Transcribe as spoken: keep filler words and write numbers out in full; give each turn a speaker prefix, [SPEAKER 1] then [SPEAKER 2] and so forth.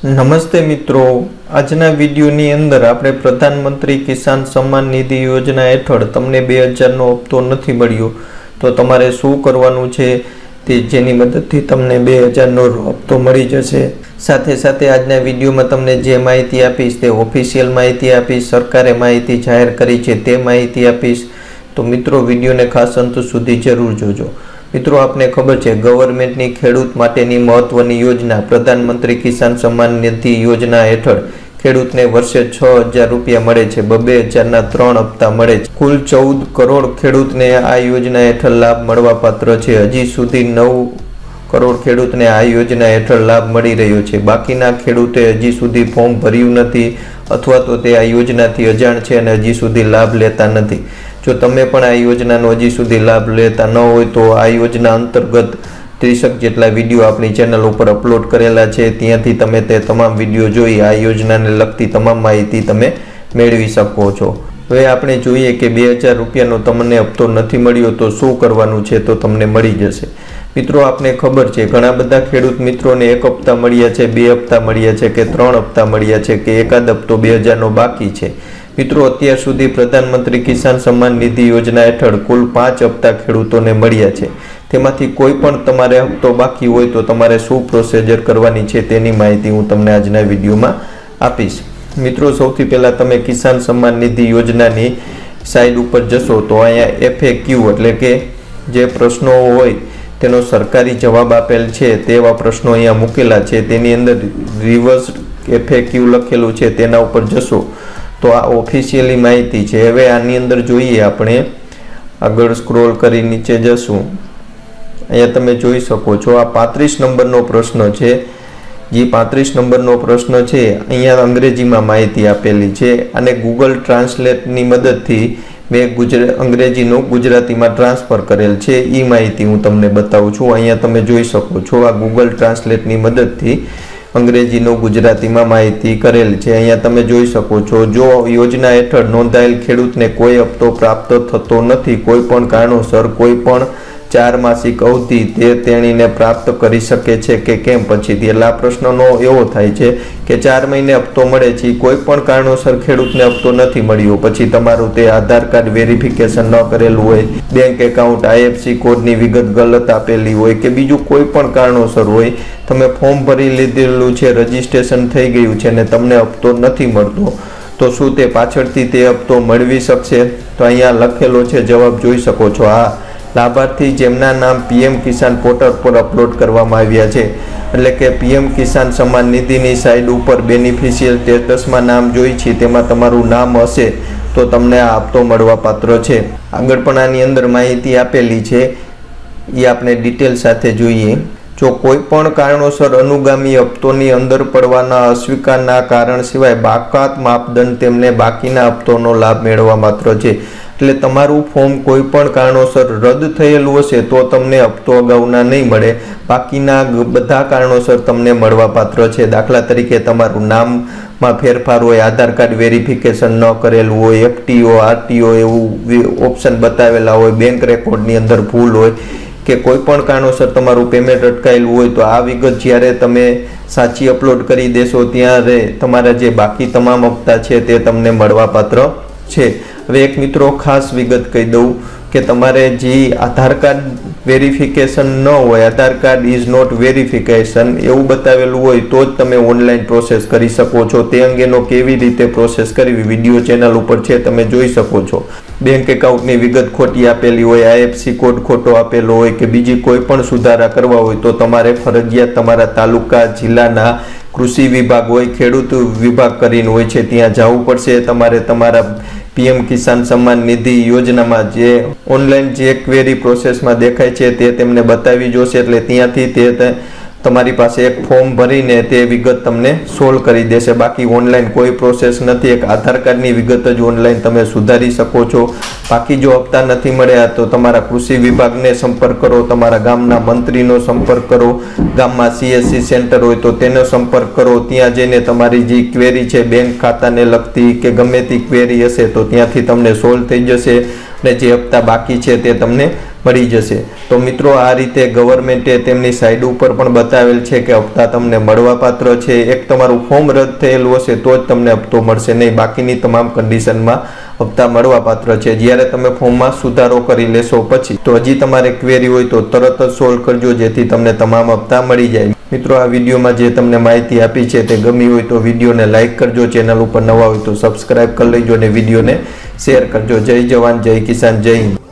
[SPEAKER 1] નમસ્તે મિત્રો, આજના વિડીયોની અંદર આપણે પ્રધાનમંત્રી કિસાન સન્માન નિધિ યોજના હેઠળ તમને બે હજારનો હપ્તો નથી મળ્યો તો તમારે શું કરવાનું છે તે જેની મદદથી તમને બે હજારનો હપ્તો મળી જશે। સાથે સાથે આજના વિડીયોમાં તમને જે માહિતી આપીશ તે ઓફિશિયલ માહિતી આપીશ, સરકારે માહિતી જાહેર કરી છે તે માહિતી આપીશ। તો મિત્રો વિડીયોને ખાસ અંત સુધી જરૂર જોજો। મિત્રો આપને ખબર છે ગવર્મેન્ટની ખેડૂત માટેની મહત્વની યોજના પ્રધાનમંત્રી કિસાન સન્માન નિધિ યોજના હેઠળ ખેડૂતને વર્ષે છ હજાર રૂપિયા મળે છે। બબે હજારના ત્રણ હપ્તા મળે છે। કુલ ચૌદ કરોડ ખેડૂતને આ યોજના હેઠળ લાભ મળવા પાત્ર છે। હજી સુધી નવ કરોડ ખેડૂતને આ યોજના હેઠળ લાભ મળી રહ્યો છે। બાકીના ખેડૂતે હજી સુધી ફોર્મ ભર્યું નથી અથવા તો તે આ યોજનાથી અજાણ છે અને હજી સુધી લાભ લેતા નથી। જો તમે પણ આ યોજનાનો હજી સુધી લાભ લેતા ન હોય તો આ યોજના અંતર્ગત ત્રીસક જેટલા વિડીયો આપણી ચેનલ ઉપર અપલોડ કરેલા છે, ત્યાંથી તમે તે તમામ વિડીયો જોઈ આ યોજનાને લગતી તમામ માહિતી તમે મેળવી શકો છો। હવે આપણે જોઈએ કે બે હજાર રૂપિયાનો તમને હપ્તો નથી મળ્યો તો શું કરવાનું છે તો તમને મળી જશે। મિત્રો આપને ખબર છે ઘણા બધા ખેડૂત મિત્રોને એક હપ્તા મળ્યા છે, બે હપ્તા મળ્યા છે કે ત્રણ હપ્તા મળ્યા છે કે એકાદ હપ્તો બે હજારનો બાકી છે। મિત્રો અત્યાર સુધી પ્રધાનમંત્રી કિસાન સન્માન નિધિ યોજના હેઠળ કુલ પાંચ હપ્તા ખેડૂતોને મળ્યા છે। તેમાંથી કોઈ પણ તમારે હપ્તો બાકી હોય તો તમારે શું પ્રોસિજર કરવાની છે તેની માહિતી હું તમને આજના વિડીયોમાં આપીશ। મિત્રો સૌથી પહેલાં તમે કિસાન સન્માન નિધિ યોજનાની સાઇડ ઉપર જશો તો અહીંયા એફએક્યુ એટલે કે જે પ્રશ્નો હોય તેનો સરકારી જવાબ આપેલ છે તેવા પ્રશ્નો અહીંયા મૂકેલા છે, તેની અંદર રિવર્સ એફએક્યુ લખેલું છે તેના ઉપર જશો તો આ ઓફિશિયલી માહિતી છે। હવે આની અંદર જોઈએ આપણે આગળ સ્ક્રોલ કરી નીચે જશું, અહીંયા તમે જોઈ શકો છો આ પાંત્રીસ નંબરનો પ્રશ્ન છે। જે પાંત્રીસ નંબરનો પ્રશ્ન છે અહીંયા અંગ્રેજીમાં માહિતી આપેલી છે અને ગૂગલ ટ્રાન્સલેટની મદદથી મેં ગુજરાત અંગ્રેજીનું ગુજરાતીમાં ટ્રાન્સફર કરેલ છે, એ માહિતી હું તમને બતાવું છું। અહીંયા તમે જોઈ શકો છો આ ગૂગલ ટ્રાન્સલેટની મદદથી અંગ્રેજીનું ગુજરાતીમાં માહિતી કરેલ છે। અહીંયા તમે જોઈ શકો છો જો યોજના હેઠળ નોંધાયેલ ખેડૂતને કોઈ હપ્તો પ્રાપ્ત થતો નથી કોઈ પણ કારણોસર કોઈ પણ ચાર માસિક અવધિ તે તેણીને પ્રાપ્ત કરી શકે છે કે કેમ પછીથી। એટલે આ પ્રશ્નનો એવો થાય છે કે ચાર મહિને હપ્તો મળે છે, કોઈ પણ કારણોસર ખેડૂતને હપ્તો નથી મળ્યો, પછી તમારું તે આધાર કાર્ડ વેરિફિકેશન ન કરેલું હોય, બેંક એકાઉન્ટ આઈએફસી કોડની વિગત ગલત આપેલી હોય કે બીજું કોઈ પણ કારણોસર હોય, તમે ફોર્મ ભરી લીધેલું છે, રજીસ્ટ્રેશન થઈ ગયું છે ને તમને હપ્તો નથી મળતો તો શું તે પાછળથી તે હપ્તો મળવી શકશે? તો અહીંયા લખેલો છે જવાબ જોઈ શકો છો। આ લાભાર્થી જેમના નામ પીએમ કિસાન પોર્ટલ પર અપલોડ કરવામાં આવ્યા છે એટલે કે પીએમ કિસાન સન્માન નિધિની સાઇડ ઉપર બેનિફિશિયલ સ્ટેટસમાં નામ જોઈ છે તેમાં તમારું નામ હશે તો તમને આ હપ્તો મળવા પાત્ર છે। આગળ પણ આની અંદર માહિતી આપેલી છે એ આપણે ડિટેલ સાથે જોઈએ। જો કોઈ પણ કારણોસર અનુગામી હપ્તોની અંદર પડવાના અસ્વીકારના કારણ સિવાય બાકાત માપદંડ તેમને બાકીના હપ્તોનો લાભ મેળવવા માત્ર છે। એટલે તમારું ફોર્મ કોઈ પણ કારણોસર રદ થયેલું હશે તો તમને હપ્તો અગાઉના નહીં મળે, બાકીના બધા કારણોસર તમને મળવા પાત્ર છે। દાખલા તરીકે તમારું નામમાં ફેરફાર હોય, આધાર કાર્ડ વેરિફિકેશન ન કરેલું હોય, એફટીઓ આરટીઓ એવું ઓપ્શન બતાવેલા હોય, બેંક રેકોર્ડની અંદર ભૂલ હોય કે કોઈ પણ કારણોસર તમારું પેમેન્ટ અટકાયેલું હોય તો આ વિગત જ્યારે તમે સાચી અપલોડ કરી દેશો ત્યારે તમારા જે બાકી તમામ હપ્તા છે તે તમને મળવા પાત્ર છે। હવે એક મિત્રો ખાસ વિગત કહી દઉં કે તમારે જે આધાર કાર્ડ વેરિફિકેશન ન હોય, Aadhaar card is not verification એવું બતાવેલું હોય તો જ તમે ઓનલાઈન પ્રોસેસ કરી શકો છો। તે અંગેનો કેવી રીતે પ્રોસેસ કરવી વિડીયો ચેનલ ઉપર છે, તમે જોઈ શકો છો। બેંક એકાઉન્ટની વિગત ખોટી આપેલી હોય, આઈએફસી કોડ ખોટો આપેલો હોય કે બીજી કોઈ પણ સુધારા કરવા હોય તો તમારે ફરજિયાત તમારા તાલુકા જિલ્લાના કૃષિ વિભાગ હોય, ખેડૂત વિભાગ કરીને હોય છે ત્યાં જવું પડશે। તમારે તમારા પીએમ કિસાન સન્માન નિધિ યોજનામાં જે ઓનલાઈન જે ક્વેરી પ્રોસેસમાં દેખાય છે તે તેમને બતાવી જોશે એટલે ત્યાંથી તે તમારી પાસે એક ફોર્મ ભરીને તે વિગત તમને સોલ્વ કરી દેશે। બાકી ઓનલાઈન કોઈ પ્રોસેસ નથી, એક આધાર કાર્ડની વિગત જ ઓનલાઈન તમે સુધારી શકો છો। બાકી જો હપ્તા નથી મળ્યા તો તમારા કૃષિ વિભાગને સંપર્ક કરો, તમારા ગામના મંત્રીનો સંપર્ક કરો, ગામમાં સીએસસી સેન્ટર હોય તો તેનો સંપર્ક કરો, ત્યાં જઈને તમારી જે ક્વેરી છે બેંક ખાતાને લગતી કે ગમે તે ક્વેરી હશે તો ત્યાંથી તમને સોલ્વ થઈ જશે અને જે હપ્તા બાકી છે તે તમને મળી જશે। તો મિત્રો આ રીતે ગવર્મેન્ટે તેમની સાઇડ ઉપર પણ બતાવેલ છે કે હપ્તા તમને મળવાપાત્ર છે। એક તમારું ફોર્મ રદ થયેલું હશે તો જ તમને હપ્તો મળશે, નહીં બાકીની તમામ કન્ડિશનમાં હપ્તા મળવાપાત્ર છે। જ્યારે તમે ફોર્મમાં સુધારો કરી લેશો પછી તો હજી તમારે ક્વેરી હોય તો તરત જ સોલ્વ કરજો, જેથી તમને તમામ હપ્તા મળી જાય। મિત્રો આ વિડીયોમાં જે તમને માહિતી આપી છે તે ગમી હોય તો વિડીયોને લાઇક કરજો, ચેનલ ઉપર નવા હોય તો સબસ્ક્રાઇબ કરી લેજો અને વિડીયોને શેર કરજો। જય જવાન, જય કિસાન, જય હિન્દ।